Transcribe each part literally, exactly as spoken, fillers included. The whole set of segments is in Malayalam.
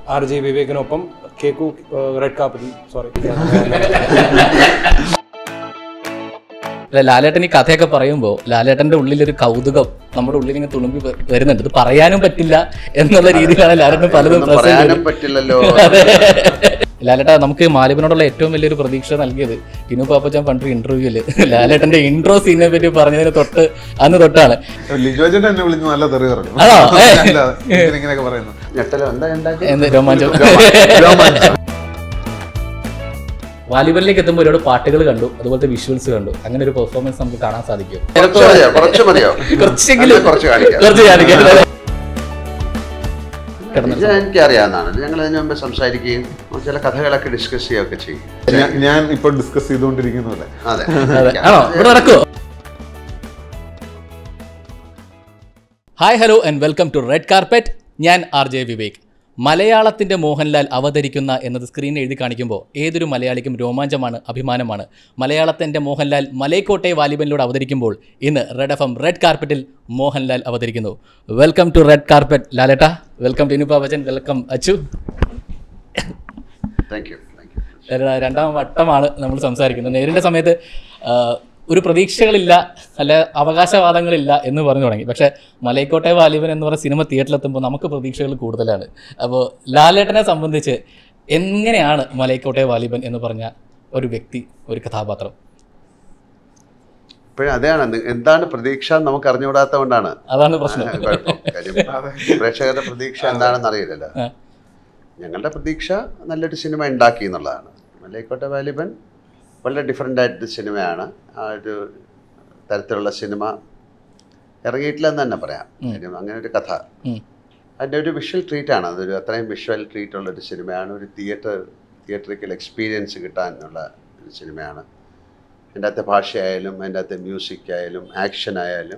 ആർ ജെ വിവേകിനൊപ്പം കേക്കു റെഡ് കാർപ്പറ്റിൽ സോറി ലാലേട്ടൻ ഈ കഥയൊക്കെ പറയുമ്പോൾ ലാലേട്ടന്റെ ഉള്ളിലൊരു കൗതുകം നമ്മുടെ ഉള്ളിൽ ഇങ്ങനെ തുളുമ്പി വരുന്നുണ്ട്. ഇത് പറയാനും പറ്റില്ല എന്നുള്ള രീതിയിലാണ് ലാലേട്ടൻ പലതും പറ്റില്ലല്ലോ. ലാലേട്ട നമുക്ക് മാലിബിനോടുള്ള ഏറ്റവും വലിയൊരു പ്രതീക്ഷ നൽകിയത് ടിനു പാപ്പച്ചാൻ പണ്ട് ഇന്റർവ്യൂല് ലാലേട്ടന്റെ ഇൻട്രോ സീനെ പറ്റി പറഞ്ഞതിന് തൊട്ട് അന്ന് തൊട്ടാണ്. രോമാഞ്ചം. വാലിബലിലേക്ക് എത്തുമ്പോൾ ഒരുപാട് പാട്ടുകൾ കണ്ടു, അതുപോലത്തെ വിഷ്വൽസ് കണ്ടു. അങ്ങനെ ഒരു പെർഫോമൻസ് നമുക്ക് കാണാൻ സാധിക്കും. കുറച്ചെങ്കിലും കുറച്ച് കാണിക്കാം. എനിക്കറിയാവുന്നതാണ്. ഞങ്ങൾ അതിന് മുമ്പ് സംസാരിക്കുകയും ചില കഥകളൊക്കെ ഡിസ്കസ് ചെയ്യുകയൊക്കെ ചെയ്യും. ഞാൻ ഇപ്പോൾ ഡിസ്കസ് ചെയ്തുകൊണ്ടിരിക്കുന്നത്. അതെ. Hi hello and welcome to red carpet. ഞാൻ ആർ ജെ വിവേക്. മലയാളത്തിൻ്റെ മോഹൻലാൽ അവതരിക്കുന്ന എന്നത് സ്ക്രീനിൽ എഴുതി കാണിക്കുമ്പോൾ ഏതൊരു മലയാളിക്കും രോമാഞ്ചമാണ്, അഭിമാനമാണ്. മലയാളത്തിൻ്റെ മോഹൻലാൽ മലൈക്കോട്ടെ വാലിബനിലൂടെ അവതരിക്കുമ്പോൾ ഇന്ന് റെഡ് എഫ് എം റെഡ് കാർപ്പറ്റിൽ മോഹൻലാൽ അവതരിക്കുന്നു. Welcome to red carpet Laletta. Welcome Tinu Pappachan. Welcome Achu. രണ്ടാം വട്ടമാണ് നമ്മൾ സംസാരിക്കുന്നത്. നേരിൻ്റെ സമയത്ത് ഒരു പ്രതീക്ഷകളില്ല, അല്ല അവകാശവാദങ്ങളില്ല എന്ന് പറഞ്ഞു തുടങ്ങി. പക്ഷേ മലൈക്കോട്ടെ വാലിബൻ എന്ന് പറയുന്ന സിനിമ തിയേറ്ററിലെത്തുമ്പോൾ നമുക്ക് പ്രതീക്ഷകൾ കൂടുതലാണ്. അപ്പോൾ ലാലേട്ടനെ സംബന്ധിച്ച് എങ്ങനെയാണ് മലൈക്കോട്ടെ വാലിബൻ എന്ന് പറഞ്ഞ ഒരു വ്യക്തി, ഒരു കഥാപാത്രം? ഇപ്പോഴും അതാണ്, എന്താണ് പ്രതീക്ഷ നമുക്ക് അറിഞ്ഞുകൂടാത്ത കൊണ്ടാണ് അതാണ് പ്രശ്നം. പ്രേക്ഷകരുടെ പ്രതീക്ഷ എന്താണെന്ന് അറിയില്ലല്ലോ. ഞങ്ങളുടെ പ്രതീക്ഷ നല്ലൊരു സിനിമ ഉണ്ടാക്കി എന്നുള്ളതാണ്. മലൈക്കോട്ടെ വാലിബൻ വളരെ ഡിഫറെൻ്റ് ആയിട്ട് സിനിമയാണ്. ആ ഒരു തരത്തിലുള്ള സിനിമ ഇറങ്ങിയിട്ടില്ലെന്ന് തന്നെ പറയാം. അങ്ങനെ ഒരു കഥ, അതിൻ്റെ ഒരു വിഷ്വൽ ട്രീറ്റാണ്. അതൊരു അത്രയും വിഷ്വൽ ട്രീറ്റുള്ളൊരു സിനിമയാണ്. ഒരു തിയേറ്റർ തിയേറ്ററിക്കൽ എക്സ്പീരിയൻസ് കിട്ടാനുള്ള ഒരു സിനിമയാണ്. അതിൻ്റെ അകത്തെ ഭാഷയായാലും അതിൻ്റെ അകത്തെ മ്യൂസിക് ആയാലും ആക്ഷൻ ആയാലും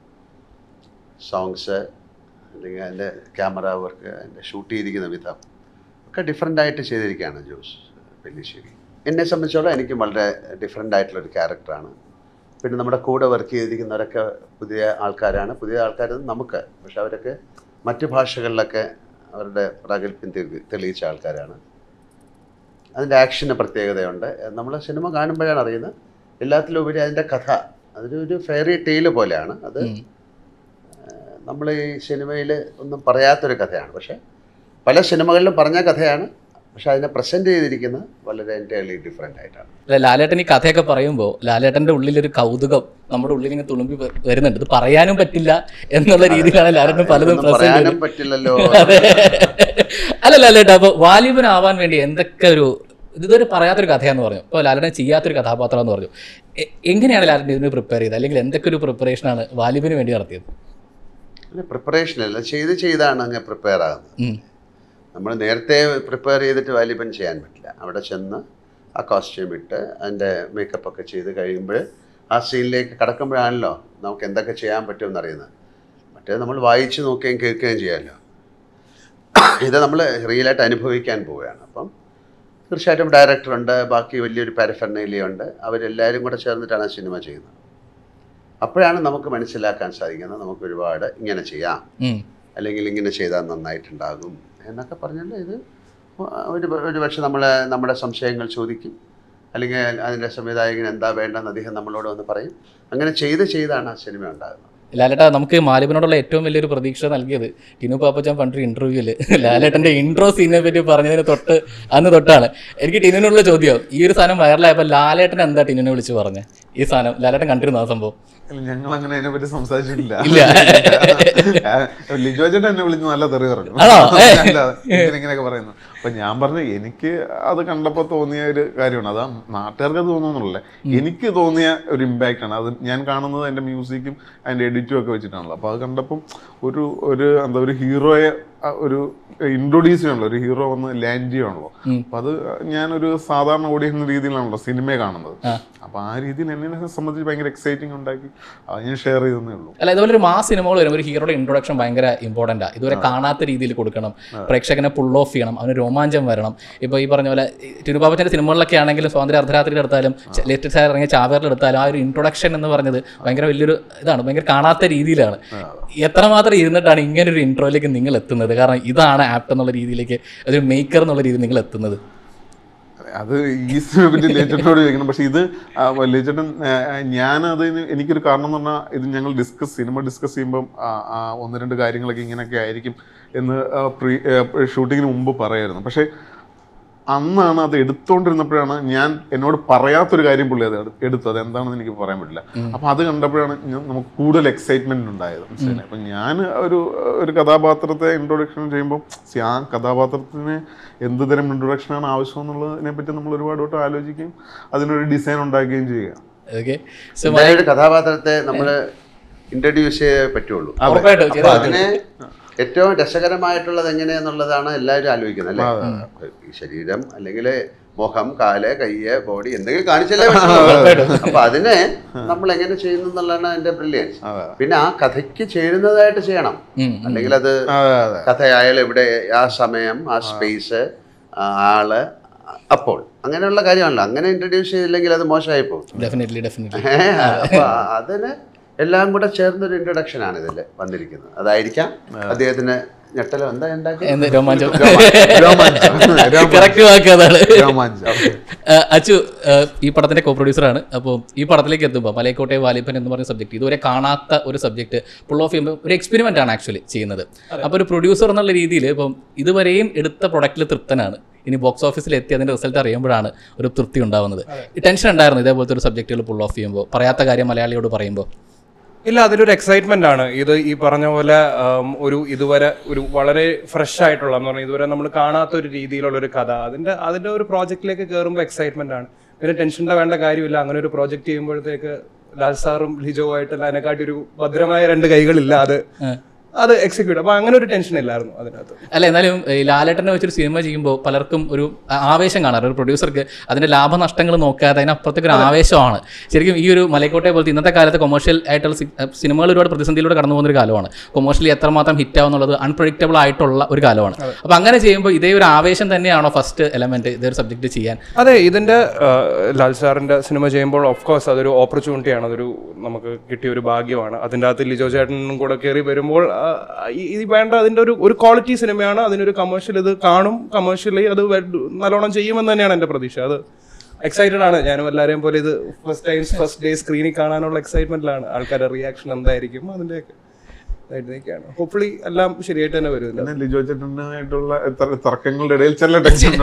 സോങ്സ് അല്ലെങ്കിൽ അതിൻ്റെ ക്യാമറ വർക്ക്, അതിൻ്റെ ഷൂട്ട് ചെയ്തിരിക്കുന്ന വിധം ഒക്കെ ഡിഫറെൻ്റ് ആയിട്ട് ചെയ്തിരിക്കുകയാണ് ജോസ് പെല്ലിശ്ശേരി. എന്നെ സംബന്ധിച്ചോളം എനിക്ക് വളരെ ഡിഫറെൻ്റ് ആയിട്ടുള്ളൊരു ക്യാരക്ടറാണ്. പിന്നെ നമ്മുടെ കൂടെ വർക്ക് ചെയ്തിരിക്കുന്നവരൊക്കെ പുതിയ ആൾക്കാരാണ്. പുതിയ ആൾക്കാർ നമുക്ക്, പക്ഷെ അവരൊക്കെ മറ്റ് ഭാഷകളിലൊക്കെ അവരുടെ പ്രാഗൽഭ്യം തെളിയിച്ച ആൾക്കാരാണ്. അതിൻ്റെ ആക്ഷന് പ്രത്യേകതയുണ്ട്. നമ്മൾ സിനിമ കാണുമ്പോഴാണ് അറിയുന്നത്. എല്ലാത്തിലും ഉപരി അതിൻ്റെ കഥ അതൊരു ഒരു ഫെയറി ടെയില് പോലെയാണ്. അത് നമ്മൾ ഈ സിനിമയിൽ ഒന്നും പറയാത്തൊരു കഥയാണ്. പക്ഷേ പല സിനിമകളിലും പറഞ്ഞ കഥയാണ്. പക്ഷെ അതിനെ പ്രസന്റ് ചെയ്തിരിക്കുന്നത് വളരെ എൻറ്റയർലി ഡിഫറെൻ്റ് ആയിട്ടാണ്. ലാലേട്ടൻ ഈ കഥയൊക്കെ പറയുമ്പോൾ ലാലേട്ടൻ്റെ ഉള്ളിലൊരു കൗതുകം നമ്മുടെ ഉള്ളിൽ ഇങ്ങനെ തുളുമ്പി വരുന്നുണ്ട്. ഇത് പറയാനും പറ്റില്ല എന്നുള്ള രീതിയിലാണ് ലാലേട്ടൻ പലതും പറയാനും പറ്റില്ലല്ലോ. അല്ല ലാലേട്ട, അപ്പോൾ വാലിബനാവാൻ വേണ്ടി എന്തൊക്കെ ഒരു ഇതൊരു പറയാത്തൊരു കഥയാന്ന് പറഞ്ഞു. ഇപ്പോൾ ലാലേട്ടൻ ചെയ്യാത്തൊരു കഥാപാത്രം എന്ന് പറഞ്ഞു. എങ്ങനെയാണ് ലാലേട്ടൻ ഇതിന് പ്രിപ്പയർ ചെയ്തത്, അല്ലെങ്കിൽ എന്തൊക്കെ ഒരു പ്രിപ്പറേഷനാണ് വാലിബിന് വേണ്ടി നടത്തിയത്? പ്രിപ്പറേഷനല്ല, ചെയ്ത് ചെയ്താണ് അങ്ങനെ പ്രിപ്പയർ ആകുന്നത്. നമ്മൾ നേരത്തെ പ്രിപ്പയർ ചെയ്തിട്ട് വാലിബൻ ചെയ്യാൻ പറ്റില്ല. അവിടെ ചെന്ന് ആ കോസ്റ്റ്യൂം ഇട്ട് അതിൻ്റെ മേക്കപ്പൊക്കെ ചെയ്ത് കഴിയുമ്പോൾ ആ സീനിലേക്ക് കടക്കുമ്പോഴാണല്ലോ നമുക്ക് എന്തൊക്കെ ചെയ്യാൻ പറ്റുമെന്ന് അറിയുന്നത്. മറ്റേ നമ്മൾ വായിച്ച് നോക്കുകയും കേൾക്കുകയും ചെയ്യാമല്ലോ. ഇത് നമ്മൾ റിയലായിട്ട് അനുഭവിക്കാൻ പോവുകയാണ്. അപ്പം തീർച്ചയായിട്ടും ഡയറക്ടറുണ്ട്, ബാക്കി വലിയൊരു പാരഫെർണേലിയുണ്ട്. അവരെല്ലാവരും കൂടെ ചേർന്നിട്ടാണ് ആ സിനിമ ചെയ്യുന്നത്. അപ്പോഴാണ് നമുക്ക് മനസ്സിലാക്കാൻ സാധിക്കുന്നത് നമുക്ക് ഒരുപാട് ഇങ്ങനെ ചെയ്യാം, അല്ലെങ്കിൽ ഇങ്ങനെ ചെയ്താൽ നന്നായിട്ടുണ്ടാകും എന്നൊക്കെ പറഞ്ഞാൽ ഇത് ഒരു ഒരു പക്ഷെ നമ്മൾ നമ്മുടെ സംശയങ്ങൾ ചോദിക്കും, അല്ലെങ്കിൽ അതിൻ്റെ സംവിധായകൻ എന്താ വേണ്ടെന്ന് അദ്ദേഹം നമ്മളോട് വന്ന് പറയും. അങ്ങനെ ചെയ്ത് ചെയ്താണ് ആ സിനിമ ഉണ്ടാകുന്നത്. ലാലേട്ട നമുക്ക് മാലിബിനോടുള്ള ഏറ്റവും വലിയൊരു പ്രതീക്ഷ നൽകിയത് ടിനു പാപ്പച്ചാൻ പണ്ട് ഇന്റർവ്യൂല് ലാലേട്ടന്റെ ഇൻട്രോ സീനെ പറ്റി പറഞ്ഞതിന് തൊട്ട് അന്ന് തൊട്ടാണ്. എനിക്ക് ടിനുവിനുള്ള ചോദ്യം, ഈ ഒരു സാധനം വൈറലായപ്പോൾ ലാലേട്ടൻ എന്താ ടിനുവിനെ വിളിച്ച് പറഞ്ഞത്? ഈ സാധനം ലാലേട്ടൻ കണ്ടിരുന്നു ആ സംഭവം? ഞങ്ങൾ അങ്ങനെ അതിനെ പറ്റി സംസാരിച്ചിട്ടില്ല. ലിജോ ചേട്ടൻ എന്നെ വിളിച്ച് നല്ല തെറി പറഞ്ഞു, ഇങ്ങനെയൊക്കെ പറയുന്നു. അപ്പൊ ഞാൻ പറഞ്ഞു എനിക്ക് അത് കണ്ടപ്പോൾ തോന്നിയ ഒരു കാര്യമാണ്. അതാ നാട്ടുകാർക്ക് അത് തോന്നുന്നുള്ളേ, എനിക്ക് തോന്നിയ ഒരു ഇമ്പാക്റ്റ് ആണ് അത്. ഞാൻ കാണുന്നത് അതിന്റെ മ്യൂസിക്കും അതിന്റെ എഡിറ്റും ഒക്കെ വെച്ചിട്ടാണല്ലോ. അപ്പൊ അത് കണ്ടപ്പം ഒരു ഒരു എന്താ ഒരു ഹീറോയെ ഒരു ഇൻട്രൊഡ്യൂസ് ചെയ്യണല്ലോ, ഒരു ഹീറോ വന്ന് ലാൻഡ് ചെയ്യണല്ലോ. അപ്പൊ അത് ഞാനൊരു സാധാരണ ഓഡിയൻസ് രീതിയിലാണല്ലോ സിനിമയെ കാണുന്നത്. അപ്പൊ ആ രീതിയിൽ എന്നെ സംബന്ധിച്ച് ഭയങ്കര എക്സൈറ്റിംഗ് ഉണ്ടാക്കി അത് ഞാൻ ഷെയർ ചെയ്തേ ഉള്ളൂ. അല്ല, ഇതുപോലെ ഒരു മാസ് സിനിമകൾ വരുമ്പോൾ ഒരു ഹീറോയുടെ ഇൻട്രൊഡക്ഷൻ ഭയങ്കര ഇമ്പോർട്ടൻ്റ് ആണ്. ഇതുവരെ കാണാത്ത രീതിയിൽ കൊടുക്കണം, പ്രേക്ഷകനെ പുൾ ഓഫ് ചെയ്യണം, അവന് രോമാഞ്ചം വരണം. ഇപ്പോൾ ഈ പറഞ്ഞ പോലെ ടിനുപാപ്പച്ചൻ്റെ സിനിമകളിലൊക്കെ ആണെങ്കിലും സ്വാതന്ത്ര്യ അർദ്ധരാത്രിയിൽ എടുത്താലും ലേറ്റസ്റ്റ് ആയി ഇറങ്ങിയ ചാവേറിൽ എടുത്താലും ആ ഒരു ഇൻട്രൊഡക്ഷൻ എന്ന് പറഞ്ഞത് ഭയങ്കര വലിയൊരു ഇതാണ്, ഭയങ്കര കാണാത്ത രീതിയിലാണ്. എത്രമാത്രം ഇരുന്നിട്ടാണ് ഇങ്ങനൊരു ഇൻട്രോയിലേക്ക് നിങ്ങൾ എത്തുന്നത്? കാരണം ഇതാണ് ആപ്റ്റ് എന്നുള്ള രീതിയിലേക്ക്, ഒരു മേക്കർ എന്നുള്ള രീതിയിൽ നിങ്ങൾ എത്തുന്നത്. അത് ഈ സിനിമയെ പറ്റി ലേറ്റനോട് ചോദിക്കണം. പക്ഷെ ഇത് ലേറ്റൻ ഞാനത് എനിക്കൊരു കാരണം എന്ന് പറഞ്ഞാൽ ഇത് ഞങ്ങൾ ഡിസ്കസ് സിനിമ ഡിസ്കസ് ചെയ്യുമ്പം ഒന്ന് രണ്ട് കാര്യങ്ങളൊക്കെ ഇങ്ങനെയൊക്കെ ആയിരിക്കും എന്ന് പ്രീ ഷൂട്ടിങ്ങിന് മുമ്പ് പറയായിരുന്നു. പക്ഷേ അന്നാണ് അത് എടുത്തുകൊണ്ടിരുന്നപ്പോഴാണ് ഞാൻ എന്നോട് പറയാത്തൊരു കാര്യം പുള്ളി അത് എടുത്തത് എന്താണെന്ന് എനിക്ക് പറയാൻ പറ്റില്ല. അപ്പം അത് കണ്ടപ്പോഴാണ് നമുക്ക് കൂടുതൽ എക്സൈറ്റ്മെന്റ് ഉണ്ടായത്. മനസ്സിലായി. അപ്പം ഞാൻ ഒരു ഒരു കഥാപാത്രത്തെ ഇൻട്രൊഡക്ഷൻ ചെയ്യുമ്പോൾ ആ കഥാപാത്രത്തിന് എന്ത് തരം ഇൻട്രൊഡക്ഷനാണ് ആവശ്യം എന്നുള്ളതിനെ പറ്റി നമ്മൾ ഒരുപാട് വട്ടം ആലോചിക്കുകയും അതിനൊരു ഡിസൈൻ ഉണ്ടാക്കുകയും ചെയ്യുക. ഒരു കഥാപാത്രത്തെ നമ്മൾ ഇൻട്രൊഡ്യൂസ് ചെയ്യേ പറ്റുള്ളൂ. അതിനെ ഏറ്റവും രസകരമായിട്ടുള്ളത് എങ്ങനെയാന്നുള്ളതാണ് എല്ലാവരും ആലോചിക്കുന്നത് അല്ലേ. ഈ ശരീരം അല്ലെങ്കിൽ മുഖം, കാല്, കയ്യ്, ബോഡി എന്തെങ്കിലും കാണിച്ചല്ലേ പറ്റുള്ളൂ. അപ്പൊ അതിനെ നമ്മൾ എങ്ങനെ ചെയ്യുന്നു എന്നുള്ളതാണ് അതിന്റെ ബ്രില്യൻസ്. പിന്നെ ആ കഥയ്ക്ക് ചേരുന്നതായിട്ട് ചെയ്യണം. അല്ലെങ്കിൽ അത് കഥയായാലും ഇവിടെ ആ സമയം, ആ സ്പേസ്, ആള്, അപ്പോൾ അങ്ങനെയുള്ള കാര്യമാണല്ലോ. അങ്ങനെ ഇൻട്രൊഡ്യൂസ് ചെയ്തില്ലെങ്കിൽ അത് മോശമായി പോകും. അപ്പൊ അതിന് എല്ലാം കൂടെ ചേർന്നൊരു ഇൻട്രൊഡക്ഷൻ ആണ് ഇതിൽ വന്നിരിക്കുന്നത്. അതായിരിക്കാം അദ്ദേഹത്തിന് ഞെട്ടലോ എന്താ ഉണ്ടാക്കി അച്ചു ഈ പടത്തിന്റെ കോ പ്രൊഡ്യൂസറാണ്. അപ്പോൾ ഈ പടത്തിലേക്ക് എത്തുമ്പോൾ മലയക്കോട്ടെ വാലിപ്പൻ എന്ന് പറഞ്ഞ സബ്ജക്ട് ഇതുവരെ കാണാത്ത ഒരു സബ്ജക്ട് പുൾ ഓഫ് ചെയ്യുമ്പോൾ ഒരു എക്സ്പെരിമെന്റ് ആണ് ആക്ച്വലി ചെയ്യുന്നത്. അപ്പോൾ ഒരു പ്രൊഡ്യൂസർ എന്നുള്ള രീതിയിൽ ഇപ്പം ഇതുവരെയും എടുത്ത പ്രൊഡക്റ്റിൽ തൃപ്തനാണ്. ഇനി ബോക്സ് ഓഫീസിൽ എത്തി അതിൻ്റെ റിസൾട്ട് അറിയുമ്പോഴാണ് ഒരു തൃപ്തി ഉണ്ടാവുന്നത്. ടെൻഷൻ ഉണ്ടായിരുന്നു ഇതേപോലത്തെ ഒരു സബ്ജക്റ്റുകൾ പുൾ ഓഫ് ചെയ്യുമ്പോൾ, പറയാത്ത കാര്യം മലയാളിയോട് പറയുമ്പോൾ? ഇല്ല, അതിലൊരു എക്സൈറ്റ്മെന്റ് ആണ്. ഇത് ഈ പറഞ്ഞ പോലെ ഒരു ഇതുവരെ ഒരു വളരെ ഫ്രഷ് ആയിട്ടുള്ള എന്ന് പറഞ്ഞാൽ ഇതുവരെ നമ്മൾ കാണാത്ത ഒരു രീതിയിലുള്ള ഒരു കഥ, അതിന്റെ അതിന്റെ ഒരു പ്രോജക്റ്റിലേക്ക് കയറുമ്പോൾ എക്സൈറ്റ്മെന്റ് ആണ്. പിന്നെ ടെൻഷൻ്റെ വേണ്ട കാര്യമില്ല. അങ്ങനെ ഒരു പ്രോജക്റ്റ് ചെയ്യുമ്പോഴത്തേക്ക് ലാൽ സാറും ലിജോ ആയിട്ടുള്ള അതിനെക്കാട്ടി ഒരു ഭദ്രമായ രണ്ട് കൈകളില്ല അത് അത് എക്സിക്യൂട്ട്. അപ്പൊ അങ്ങനെ ഒരു ടെൻഷൻ ഇല്ലായിരുന്നു അതിനകത്ത്. അല്ല, എന്നാലും ലാലേട്ടനെ വെച്ചൊരു സിനിമ ചെയ്യുമ്പോൾ പലർക്കും ഒരു ആവേശം കാണാറ്. ഒരു പ്രൊഡ്യൂസർക്ക് അതിന്റെ ലാഭനഷ്ടങ്ങൾ നോക്കാതെ അതിനപ്പുറത്തേക്ക് ഒരു ആവേശമാണ്. ശരിക്കും ഈ ഒരു മലയക്കോട്ടെ പോലത്തെ ഇന്നത്തെ കാലത്ത് കൊമേഴ്ഷ്യൽ ആയിട്ടുള്ള സിനിമകൾ ഒരുപാട് പ്രതിസന്ധിയിലൂടെ കടന്നു പോകുന്ന ഒരു കാലമാണ്. കൊമേഴ്ഷ്യലി എത്രമാത്രം ഹിറ്റ് ആവുന്നുള്ളത് അൺപ്രഡിക്റ്റബിൾ ആയിട്ടുള്ള ഒരു കാലമാണ്. അപ്പൊ അങ്ങനെ ചെയ്യുമ്പോൾ ഇതേ ഒരു ആവേശം തന്നെയാണോ ഫസ്റ്റ് എലമെന്റ് ഇതേ ഒരു സബ്ജക്ട് ചെയ്യാൻ? അതെ, ഇതിന്റെ ലാൽ സാറിന്റെ സിനിമ ചെയ്യുമ്പോൾ ഓഫ് കോഴ്സ് അതൊരു ഓപ്പർച്യൂണിറ്റിയാണ്, അതൊരു നമുക്ക് കിട്ടിയ ഒരു ഭാഗ്യമാണ്. അതിൻ്റെ അകത്ത് ലിജോ ചേട്ടനും കൂടെ കയറി വരുമ്പോൾ ഇത് വേണ്ട അതിന്റെ ഒരു ഒരു ക്വാളിറ്റി സിനിമയാണ്. അതിനൊരു കമേഴ്ഷ്യൽ ഇത് കാണും, കമേഴ്ഷ്യലി അത് നല്ലോണം ചെയ്യുമെന്ന് തന്നെയാണ് എൻ്റെ പ്രതീക്ഷ. അത് എക്സൈറ്റഡ് ആണ് ഞാനും എല്ലാവരെയും പോലെ. ഇത് ഫസ്റ്റ് ടൈം ഫസ്റ്റ് ഡേ സ്ക്രീനിൽ കാണാനുള്ള എക്സൈറ്റ്മെന്റിലാണ്. ആൾക്കാരുടെ റിയാക്ഷൻ എന്തായിരിക്കും അതിൻ്റെയൊക്കെ ഹോപ്പ്ഫുള്ളി എല്ലാം ശരിയായിട്ട് തന്നെ വരും. ലിജോ ചേട്ടനായിട്ടുള്ള തർക്കങ്ങളുടെ ഇടയിൽ ചില ടെൻഷൻ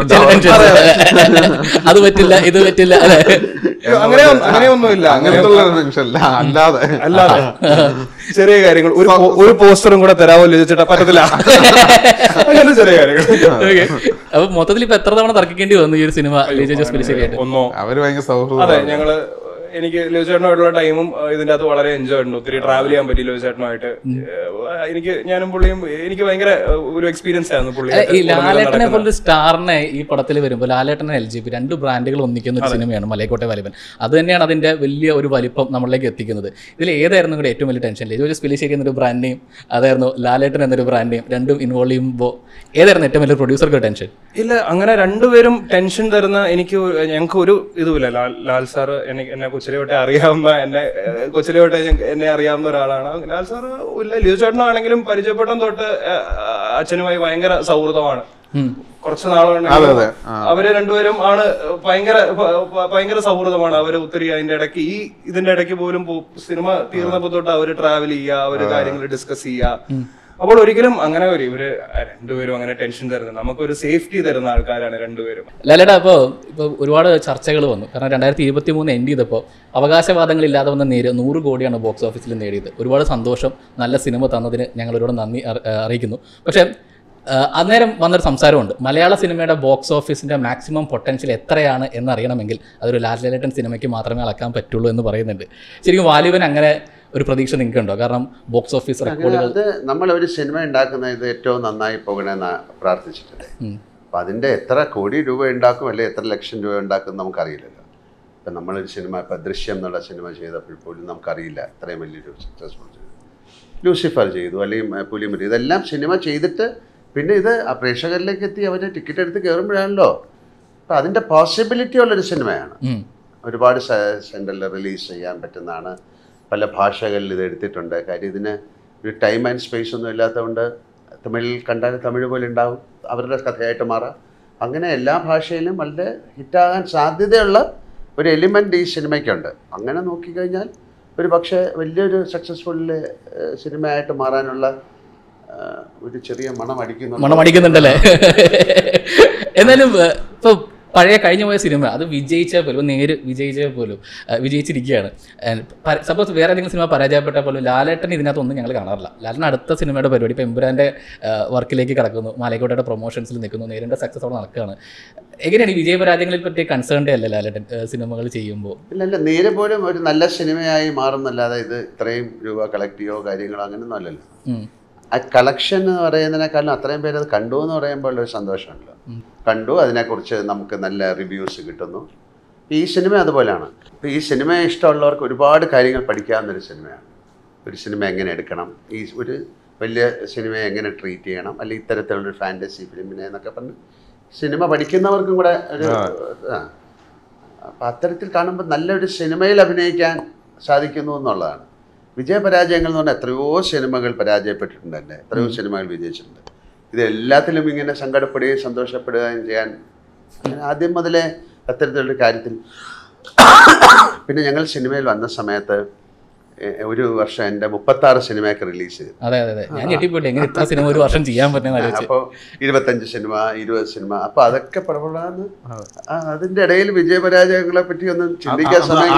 അത് പറ്റില്ല ഇത് പറ്റില്ല അങ്ങനെ അങ്ങനെയൊന്നുമില്ല. അങ്ങനെയുള്ള ടെൻഷൻ അല്ലാതെ അല്ലാതെ ചെറിയ കാര്യങ്ങൾ, ഒരു ഒരു പോസ്റ്ററും കൂടെ തരാമോ ലിജോ ചേട്ടാ? പറ്റത്തില്ല, അങ്ങനെ ചെറിയ കാര്യങ്ങൾ. അപ്പൊ മൊത്തത്തിൽ ഇപ്പൊ എത്ര തവണ തർക്കിക്കേണ്ടി വന്നു ഈ ഒരു സിനിമ ലിജോ ജോസ്? ഒന്നോ അവര് ഭയങ്കര സൗഹൃദം. അതെ, ഞങ്ങള് എനിക്ക് ലിജോ ചേട്ടനുമായിട്ടുള്ള ടൈമും ഇതിന്റെ അകത്ത് വളരെ എൻജോയ് ഉണ്ട്. ഒത്തിരി ട്രാവൽ ചെയ്യാൻ പറ്റി ലിജോ ചേട്ടനുമായിട്ട്. എനിക്ക് ഞാനും പുള്ളിയും എനിക്ക് ഭയങ്കര ഒരു എക്സ്പീരിയൻസ് ആയിരുന്നു. പുള്ളി ഈ ലാലേട്ടനെ പോലൊരു സ്റ്റാറിനെ ഈ പടത്തിൽ വരുമ്പോൾ ലാലേട്ടനെ എൽ ജി പി രണ്ട് ബ്രാൻഡുകൾ ഒന്നിക്കുന്ന ഒരു സിനിമയാണ് മലയക്കോട്ടെ വാലിബൻ. അത് തന്നെയാണ് അതിന്റെ വലിയ ഒരു വലിപ്പം നമ്മളിലേക്ക് എത്തിക്കുന്നത്. ഇതിൽ ഏതായിരുന്നു നിങ്ങളുടെ ഏറ്റവും വലിയ ടെൻഷൻ? ലിജോ ജോസ് പെല്ലിശ്ശേരി എന്നൊരു ബ്രാൻഡ് നെയിം, അതായിരുന്നു ലാലേട്ടൻ എന്നൊരു ബ്രാൻഡ് നെയിം, രണ്ടും ഇൻവോൾവ് ചെയ്യുമ്പോൾ ഏതായിരുന്നു ഏറ്റവും വലിയ പ്രൊഡ്യൂസർക്ക് ടെൻഷൻ? ഇല്ല, അങ്ങനെ രണ്ടുപേരും ടെൻഷൻ തരുന്ന എനിക്ക് ഞങ്ങൾക്ക് ഒരു ഇതുമില്ല. ലാൽ ലാൽ സാർ എനിക്ക് എന്നെ കൊച്ചിലെ തൊട്ടേ അറിയാവുന്ന, എന്നെ കൊച്ചിലെ തൊട്ടേ എന്നെ അറിയാവുന്ന ഒരാളാണ് ലാൽ സാർ. ഇല്ല, ലിജോ ചേട്ടനാണെങ്കിലും പരിചയപ്പെട്ട തൊട്ട് അച്ഛനുമായി ഭയങ്കര സൗഹൃദമാണ്. കുറച്ച് നാളുകൊണ്ട് അവര് രണ്ടുപേരും ആണ് ഭയങ്കര ഭയങ്കര സൗഹൃദമാണ്. അവര് ഒത്തിരി അതിന്റെ ഇടയ്ക്ക് ഈ ഇതിന്റെ ഇടയ്ക്ക് പോലും സിനിമ തീർന്നപ്പോ തൊട്ട് അവര് ട്രാവൽ ചെയ്യുക, അവര് കാര്യങ്ങൾ ഡിസ്കസ് ചെയ്യുക. അപ്പോൾ ഒരിക്കലും അങ്ങനെ ഒരു ഇവര് രണ്ടുപേരും അങ്ങനെ ടെൻഷൻ തരുന്നത്, നമുക്കൊരു സേഫ്റ്റി തരുന്ന ആൾക്കാരാണ് രണ്ടുപേരും. ലാലേട്ടാ, അപ്പോൾ ഇപ്പോൾ ഒരുപാട് ചർച്ചകൾ വന്നു. കാരണം രണ്ടായിരത്തി ഇരുപത്തി മൂന്ന് എൻഡ് ചെയ്തപ്പോൾ അവകാശവാദങ്ങളില്ലാതെ വന്ന നേര് നൂറ് കോടിയാണ് ബോക്സ് ഓഫീസിൽ നേടിയത്. ഒരുപാട് സന്തോഷം, നല്ല സിനിമ തന്നതിന് ഞങ്ങൾ ഒരുപാട് നന്ദി അറിയിക്കുന്നു. പക്ഷേ അന്നേരം വന്നൊരു സംസാരമുണ്ട്, മലയാള സിനിമയുടെ ബോക്സ് ഓഫീസിൻ്റെ മാക്സിമം പൊട്ടൻഷ്യൽ എത്രയാണ് എന്നറിയണമെങ്കിൽ അതൊരു ലാലേട്ടൻ സിനിമയ്ക്ക് മാത്രമേ അളക്കാൻ പറ്റുള്ളൂ എന്ന് പറയുന്നുണ്ട്. ശരിക്കും വാലിബൻ അങ്ങനെ ഒരു പ്രതീക്ഷ നിങ്ങൾക്കുണ്ടോ? കാരണം ബോക്സ് ഓഫീസ് റെക്കോർഡുകൾ അത് നമ്മൾ ഒരു സിനിമ ഉണ്ടാക്കുന്ന ഇത് ഏറ്റവും നന്നായി പോകണമെന്ന് പ്രാർത്ഥിച്ചിട്ടുണ്ട്. അപ്പം അതിൻ്റെ എത്ര കോടി രൂപ ഉണ്ടാക്കും അല്ലെങ്കിൽ എത്ര ലക്ഷം രൂപ ഉണ്ടാക്കും നമുക്കറിയില്ലല്ലോ. ഇപ്പം നമ്മളൊരു സിനിമ, ഇപ്പം ദൃശ്യം എന്നുള്ള സിനിമ ചെയ്തപ്പോൾ പോലും നമുക്കറിയില്ല ഇത്രയും വലിയൊരു സക്സസ്ഫുൾ ചെയ്തു. ലൂസിഫർ ചെയ്തു, അല്ലെങ്കിൽ പുലിമുരി, ഇതെല്ലാം സിനിമ ചെയ്തിട്ട് പിന്നെ ഇത് ആ പ്രേക്ഷകരിലേക്ക് എത്തി അവർ ടിക്കറ്റ് എടുത്ത് കയറുമ്പോഴാണല്ലോ അപ്പം അതിൻ്റെ പോസിബിലിറ്റി ഉള്ളൊരു സിനിമയാണ്. ഒരുപാട് സെൻറ്ററിൽ റിലീസ് ചെയ്യാൻ പറ്റുന്നതാണ്. പല ഭാഷകളിൽ ഇത് എടുത്തിട്ടുണ്ട്. കാര്യം ഇതിന് ഒരു ടൈം ആൻഡ് സ്പേസ് ഒന്നും ഇല്ലാത്തതുകൊണ്ട് തമിഴിൽ കണ്ടാൽ തമിഴ് പോലെ ഉണ്ടാവും, അവരുടെ കഥയായിട്ട് മാറാം. അങ്ങനെ എല്ലാ ഭാഷയിലും വളരെ ഹിറ്റാകാൻ സാധ്യതയുള്ള ഒരു എലിമെൻ്റ് ഈ സിനിമയ്ക്കുണ്ട്. അങ്ങനെ നോക്കിക്കഴിഞ്ഞാൽ ഒരു പക്ഷേ വലിയൊരു സക്സസ്ഫുൾ സിനിമയായിട്ട് മാറാനുള്ള ഒരു ചെറിയ മണം അടിക്കുന്നു മണം അടിക്കുന്നുണ്ടല്ലേ. എന്നാലും ഇപ്പോൾ പഴയ കഴിഞ്ഞു പോയ സിനിമ അത് വിജയിച്ചാൽ പോലും നേര് വിജയിച്ചാൽ പോലും വിജയിച്ചിരിക്കുകയാണ്. സപ്പോസ് വേറെ ഏതെങ്കിലും സിനിമ പരാജയപ്പെട്ടാൽ പോലും ലാലേട്ടൻ ഇതിനകത്തൊന്നും ഞങ്ങൾ കാണാറില്ല. ലാലേട്ടൻ അടുത്ത സിനിമയുടെ പരിപാടി ഇപ്പോൾ എമ്പുരാൻ്റെ വർക്കിലേക്ക് കടക്കുന്നു, മാലയ്ക്കോട്ടയുടെ പ്രൊമോഷൻസിൽ നിൽക്കുന്നു, നേരിൻ്റെ സക്സസ് അവിടെ നടക്കുകയാണ്. എങ്ങനെയാണ് ഈ വിജയപരാജയങ്ങളിൽ പറ്റി കൺസേൺഡേ അല്ലേ ലാലേട്ടൻ സിനിമകൾ ചെയ്യുമ്പോൾ? ഇല്ല ഇല്ല നേരെ പോലും ഒരു നല്ല സിനിമയായി മാറുന്നല്ലാതെ ഇത് ഇത്രയും രൂപ കളക്ട് ചെയ്യോ കാര്യങ്ങളോ അങ്ങനെയൊന്നും അല്ലല്ലോ. ആ കളക്ഷൻ എന്ന് പറയുന്നതിനേക്കാളും അത്രയും പേര് അത് കണ്ടു എന്ന് പറയുമ്പോൾ ഒരു സന്തോഷമുണ്ടല്ലോ. കണ്ടു, അതിനെക്കുറിച്ച് നമുക്ക് നല്ല റിവ്യൂസ് കിട്ടുന്നു. ഈ സിനിമ അതുപോലെയാണ്. ഇപ്പോൾ ഈ സിനിമയെ ഇഷ്ടമുള്ളവർക്ക് ഒരുപാട് കാര്യങ്ങൾ പഠിക്കാവുന്നൊരു സിനിമയാണ്. ഒരു സിനിമ എങ്ങനെ എടുക്കണം, ഈ ഒരു വലിയ സിനിമയെ എങ്ങനെ ട്രീറ്റ് ചെയ്യണം, അല്ലെങ്കിൽ ഇത്തരത്തിലുള്ളൊരു ഫാൻറ്റസി ഫിലിമിനെ എന്നൊക്കെ പറഞ്ഞ് സിനിമ പഠിക്കുന്നവർക്കും കൂടെ ഒരു ആ അപ്പം അത്തരത്തിൽ കാണുമ്പോൾ നല്ലൊരു സിനിമയിൽ അഭിനയിക്കാൻ സാധിക്കുന്നു എന്നുള്ളതാണ്. വിജയപരാജയങ്ങൾ എന്ന് പറഞ്ഞാൽ എത്രയോ സിനിമകൾ പരാജയപ്പെട്ടിട്ടുണ്ട് തന്നെ, എത്രയോ സിനിമകൾ വിജയിച്ചിട്ടുണ്ട്. ഇത് എല്ലാത്തിലും ഇങ്ങനെ സങ്കടപ്പെടുകയും സന്തോഷപ്പെടുകയും ചെയ്യാൻ ആദ്യം മുതലേ അത്തരത്തിലുള്ള കാര്യത്തിൽ. പിന്നെ ഞങ്ങൾ സിനിമയിൽ വന്ന സമയത്ത് ഒരു വർഷം എൻ്റെ മുപ്പത്താറ് സിനിമയൊക്കെ റിലീസ് ചെയ്തു. അതെ അതെ ഞാൻ ഞെട്ടിപ്പോട്ടെ എങ്ങനെ ഇത്ര സിനിമ ഒരു വർഷം ചെയ്യാൻ പറ്റുന്ന. അപ്പോൾ ഇരുപത്തഞ്ച് സിനിമ, ഇരുപത് സിനിമ, അപ്പോൾ അതൊക്കെ പടപെടാന്ന് അതിൻ്റെ ഇടയിൽ വിജയപരാജയങ്ങളെ പറ്റി ഒന്നും ചിന്തിക്കാൻ സമയം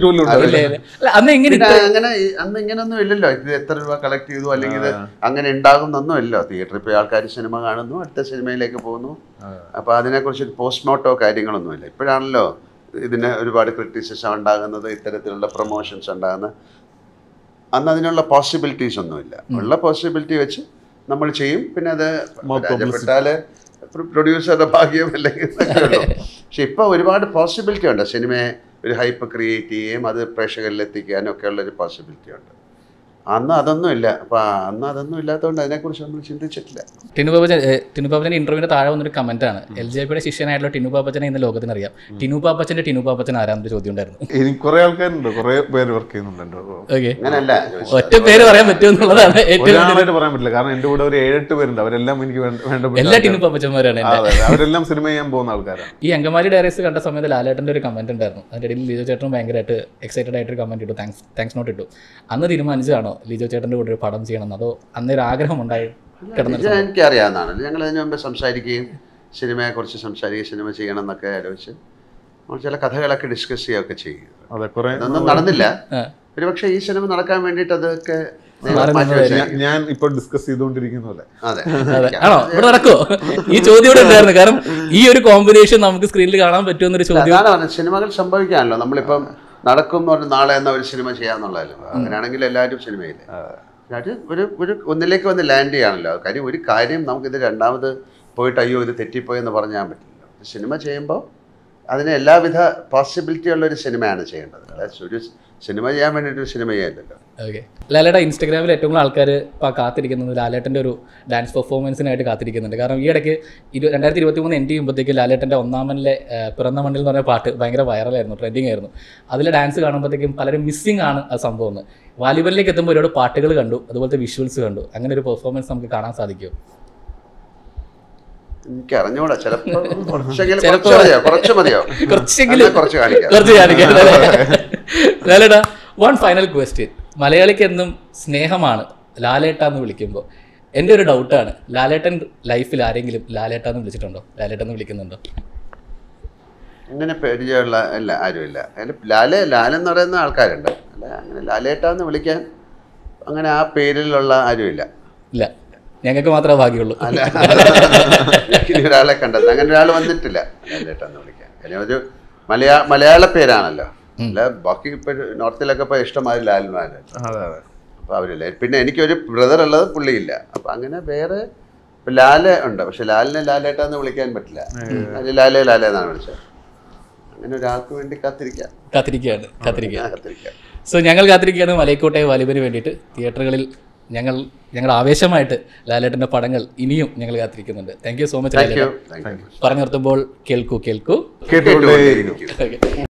അങ്ങനെ അന്ന് ഇങ്ങനൊന്നും ഇല്ലല്ലോ. ഇത് എത്ര രൂപ കളക്ട് ചെയ്തു അല്ലെങ്കിൽ ഇത് അങ്ങനെ ഉണ്ടാകുന്നൊന്നും ഇല്ലല്ലോ. തിയേറ്ററിൽ പോയി ആൾക്കാർ സിനിമ കാണുന്നു, അടുത്ത സിനിമയിലേക്ക് പോകുന്നു. അപ്പോൾ അതിനെക്കുറിച്ച് പോസ്റ്റ്മോർട്ടോ കാര്യങ്ങളൊന്നുമില്ല. ഇപ്പോഴാണല്ലോ ഇതിന് ഒരുപാട് ക്രിറ്റിസിസം ഉണ്ടാകുന്നത്, ഇത്തരത്തിലുള്ള പ്രൊമോഷൻസ് ഉണ്ടാകുന്നത്. അന്ന് അതിനുള്ള പോസിബിലിറ്റീസ് ഒന്നുമില്ല. ഉള്ള പോസിബിലിറ്റി വെച്ച് നമ്മൾ ചെയ്യും. പിന്നെ അത് പരാജയപ്പെട്ടാൽ പ്രൊഡ്യൂസറുടെ ഭാഗ്യം അല്ലെങ്കിൽ പക്ഷെ ഇപ്പോൾ ഒരുപാട് പോസിബിലിറ്റി ഉണ്ട്. സിനിമയെ ഒരു ഹൈപ്പ് ക്രിയേറ്റ് ചെയ്യുകയും അത് പ്രേക്ഷകരിൽ എത്തിക്കാനും ഒക്കെ ഉള്ളൊരു പോസിബിലിറ്റി ഉണ്ട്. അന്ന് അതൊന്നും ഇല്ല. അപ്പം അന്ന് അതൊന്നും ഇല്ലാത്തതുകൊണ്ട് അതിനെക്കുറിച്ച് നമ്മൾ ചിന്തിച്ചിട്ടില്ല. ടിനു പാപ്പച്ചൻ ടിനു പാപ്പച്ചൻ്റെ ഇന്റർവ്യൂവിന് താഴെ വന്നൊരു കമന്റാണ്, എൽ ജെ പിയുടെ ശിഷ്യനായിട്ടുള്ള ടിനു പാപ്പച്ചനെ ഇന്ന് ലോകത്തിന് അറിയാം. ടിനു പാപ്പച്ചന്റെ ടിനു പാപ്പച്ചൻ ആരാന്നൊരു ചോദ്യം ഉണ്ടായിരുന്നു. എനിക്ക് കുറെ ആൾക്കാരുണ്ട്, കുറെ പേര് വർക്ക് ചെയ്യുന്നുണ്ട്. ഓക്കെ, അങ്ങനല്ല ഒറ്റ പേര് പറയാൻ പറ്റുമെന്നുള്ളതാണ് ഒരാളായിട്ട് പറയാൻ പറ്റില്ല. കാരണം എന്റെ കൂടെ ഒരു ഏഴെട്ട് പേരുണ്ട്. അവരെല്ലാം എനിക്ക് വേണ്ട എല്ലാ ടിനു പാപ്പച്ചന്മാരാണ്. അവരെല്ലാം സിനിമ ചെയ്യാൻ പോകുന്ന ആൾക്കാരാണ്. ഈ അങ്കമാലി ഡയറീസ് കണ്ട സമയത്ത് ലാലേട്ടൻ്റെ ഒരു കമന്റ് ഉണ്ടായിരുന്നു. അതിൻ്റെ ഇടയിൽ ലിജോ ചേട്ടനും ഭയങ്കരമായിട്ട് എക്സൈറ്റഡ് ആയിട്ടൊരു കമന്റ് ഇട്ടു, താങ്ക്സ് താങ്ക്സ് നോട്ട് ഇട്ടു. അന്ന് തീരുമാനിച്ചതാണോ ലിജോ ചേട്ടൻ്റെ കൂടെ ഒരു പടം ചെയ്യണം, അതോ അന്നൊരു ആഗ്രഹം ഉണ്ടായി? എനിക്കറിയാവുന്നതാണ്. ഞങ്ങൾ അതിന് മുമ്പ് സംസാരിക്കുകയും സിനിമയെക്കുറിച്ച് സംസാരിക്കുകയും സിനിമ ചെയ്യണം എന്നൊക്കെ ആലോചിച്ച് ചില കഥകളൊക്കെ ഡിസ്കസ് ചെയ്യുകയൊക്കെ ചെയ്യും. അതൊന്നും നടന്നില്ല. ഒരു പക്ഷേ ഈ സിനിമ നടക്കാൻ വേണ്ടിയിട്ട് അതൊക്കെ ഞാൻ ഇപ്പോൾ ഡിസ്കസ് ചെയ്തുകൊണ്ടിരിക്കുന്നല്ലേ. അതെ ആണോ, ഇവിടെ നടക്കുമോ? ഈ ചോദ്യം ഇവിടെ ഉണ്ടായിരുന്നു. കാരണം ഈ ഒരു കോമ്പിനേഷൻ നമുക്ക് സ്ക്രീനിൽ കാണാൻ പറ്റുമെന്നൊരു ചോദ്യം. അതാണ് സിനിമകൾ സംഭവിക്കാനല്ലോ. നമ്മളിപ്പം നടക്കും എന്ന് പറഞ്ഞ് നാളെ എന്ന ഒരു സിനിമ ചെയ്യാന്നുള്ളതല്ലോ. അങ്ങനെയാണെങ്കിൽ എല്ലാവരും സിനിമയില്ലേ അത് ഒരു ഒരു ഒന്നിലേക്ക് വന്ന് ലാൻഡ് ചെയ്യാണല്ലോ. കാര്യം ഒരു കാര്യം നമുക്കിത് രണ്ടാമത് പോയിട്ട് അയ്യോ ഇത് തെറ്റിപ്പോയെന്ന് പറഞ്ഞാൽ പറ്റില്ല. സിനിമ ചെയ്യുമ്പോൾ അതിന് എല്ലാവിധ പോസിബിലിറ്റി ഉള്ളൊരു സിനിമയാണ് ചെയ്യേണ്ടത്. ഒരു സിനിമ ചെയ്യാൻ വേണ്ടിയിട്ടൊരു സിനിമ ചെയ്യാനില്ലല്ലോ. ഓക്കെ, ലാലേട്ട ഇൻസ്റ്റാഗ്രാമിൽ ഏറ്റവും കൂടുതൽ ആൾക്കാർ ഇപ്പോൾ കാത്തിരിക്കുന്നത് ലാലേട്ടൻ്റെ ഒരു ഡാൻസ് പെർഫോമൻസിനായിട്ട് കാത്തിരിക്കുന്നുണ്ട്. കാരണം ഈ ഇടയ്ക്ക് ഇരു രണ്ടായിരത്തി ഇരുപത്തി മൂന്ന് എൻ ടി ചെയ്യുമ്പോഴത്തേക്ക് ലാലേട്ടൻ്റെ ഒന്നാമനിലെ പിറന്ന മണ്ണിൽ എന്ന് പറഞ്ഞ പാട്ട് ഭയങ്കര വൈറലായിരുന്നു, ട്രെൻഡിങ് ആയിരുന്നു. അതിലെ ഡാൻസ് കാണുമ്പോഴത്തേക്കും പലരും മിസ്സിംഗ് ആണ് ആ സംഭവം. വാലിബലിലേക്ക് എത്തുമ്പോൾ ഒരുപാട് പാട്ടുകൾ കണ്ടു, അതുപോലത്തെ വിഷ്വൽസ് കണ്ടു. അങ്ങനെ ഒരു പെർഫോമൻസ് നമുക്ക് കാണാൻ സാധിക്കുമോ? എനിക്ക് അറിഞ്ഞൂടാ. ചിലപ്പോൾ കുറച്ച് മതിയോ, കുറച്ചെങ്കിലും കുറച്ച് കാണിക്കാം. കുറച്ച് കാണിക്കാം. Laletta, one final question. മലയാളിക്ക് എന്നും സ്നേഹമാണ് ലാലേട്ട എന്ന് വിളിക്കുമ്പോൾ എൻ്റെ ഒരു ഡൗട്ടാണ്, ലാലേട്ടൻ ലൈഫിൽ ആരെങ്കിലും ലാലേട്ട എന്ന് വിളിച്ചിട്ടുണ്ടോ? ലാലേട്ട എന്ന് വിളിക്കുന്നുണ്ടോ? അങ്ങനെ പരിചയമുള്ള അല്ല, ആരുമില്ല. അതിൽ ലാലേ ലാലെന്ന് പറയുന്ന ആൾക്കാരുണ്ട്. അല്ല അങ്ങനെ ലാലേട്ട എന്ന് വിളിക്കാൻ അങ്ങനെ ആ പേരിലുള്ള ആരുമില്ല. ഇല്ല, ഞങ്ങൾക്ക് മാത്രമേ ഭാഗ്യമുള്ളൂ. അല്ല, ഒരാളെ കണ്ടത് അങ്ങനെ ഒരാൾ വന്നിട്ടില്ല ലാലേട്ട എന്ന് വിളിക്കാൻ. കാര്യം ഒരു മലയാ മലയാള പേരാണല്ലോ. അല്ല ബാക്കി ഇപ്പം നോർത്തിലൊക്കെ ഇപ്പോൾ ഇഷ്ടമാതിരി ലാൽമാര്. അപ്പോൾ അവരില്ല. പിന്നെ എനിക്കൊരു ബ്രദർ ഉള്ളത് പുള്ളിയില്ല. അപ്പം അങ്ങനെ വേറെ ലാല ഉണ്ട്. പക്ഷെ ലാലിനെ ലാലേട്ട എന്ന് വിളിക്കാൻ പറ്റില്ല. അതിൽ ലാലേ ലാലേ എന്നാണ് വിളിച്ചത്. അങ്ങനെ ഒരാൾക്ക് വേണ്ടി കാത്തിരിക്കാം കാത്തിരിക്കുകയാണ് കാത്തിരിക്കുക കാത്തിരിക്കാം സോ ഞങ്ങൾ കാത്തിരിക്കുകയാണ് മലൈക്കോട്ടെ വാലിബന് വേണ്ടിയിട്ട്. തിയേറ്ററുകളിൽ ഞങ്ങൾ ഞങ്ങളുടെ ആവേശമായിട്ട് ലാലേട്ടൻ്റെ പടങ്ങൾ ഇനിയും ഞങ്ങൾ കാത്തിരിക്കുന്നുണ്ട്. Thank you so much thank you Lalettan. പറഞ്ഞു നിർത്തുമ്പോൾ കേൾക്കൂ കേൾക്കൂ കേട്ടുകൊണ്ടേയിരിക്കും. ഓക്കെ.